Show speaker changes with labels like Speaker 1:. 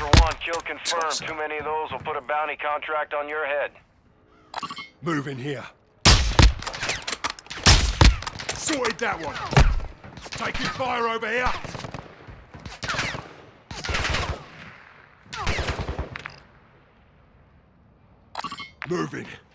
Speaker 1: Ultra One, kill confirmed. Too many of those will put a bounty contract on your head.
Speaker 2: Move in here. Sorted that one. Taking fire over here. Moving.